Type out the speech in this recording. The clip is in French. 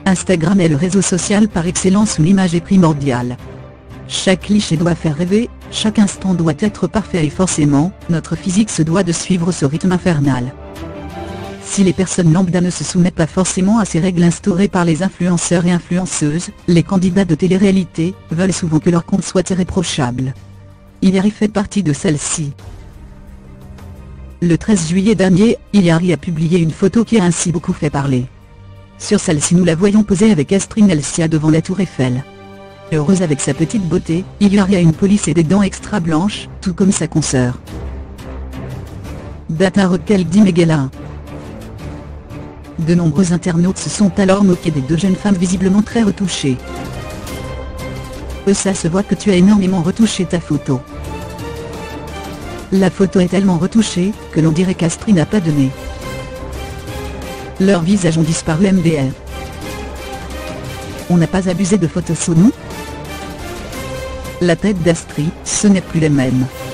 Instagram est le réseau social par excellence où l'image est primordiale. Chaque cliché doit faire rêver, chaque instant doit être parfait et forcément, notre physique se doit de suivre ce rythme infernal. Si les personnes lambda ne se soumettent pas forcément à ces règles instaurées par les influenceurs et influenceuses, les candidats de télé-réalité veulent souvent que leur compte soit irréprochable. Hilary fait partie de celle-ci. Le 13 juillet dernier, Hilary a publié une photo qui a ainsi beaucoup fait parler. Sur celle-ci nous la voyons poser avec Astrid Elsia devant la tour Eiffel. Heureuse avec sa petite beauté, Hilary a une police et des dents extra blanches, tout comme sa consoeur. Data Roquel dit Megala. De nombreux internautes se sont alors moqués des deux jeunes femmes visiblement très retouchées. Ça se voit que tu as énormément retouché ta photo. La photo est tellement retouchée, que l'on dirait qu'Astrid n'a pas de nez. Leurs visages ont disparu MDR. On n'a pas abusé de photos sous nous? La tête d'Astrid, ce n'est plus la même.